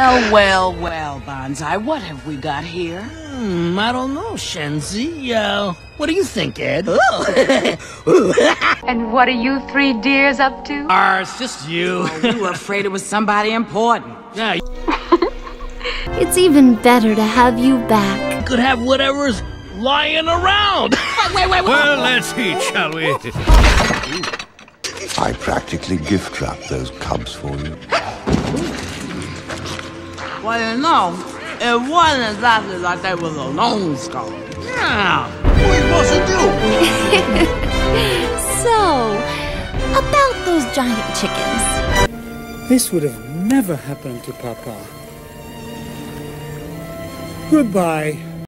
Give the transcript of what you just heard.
Well, Banzai, what have we got here? I don't know, Shenzi. What do you think, Ed? And what are you three dears up to? It's just you. Oh, we were afraid it was somebody important. Yeah, It's even better to have you back. you could have whatever's lying around. Wait. Well, let's eat, shall we? I practically gift-wrapped those cubs for you. Well, you know, it wasn't exactly like they was a lone skull. Yeah. What are you supposed to do? So, about those giant chickens. This would have never happened to Papa. Goodbye.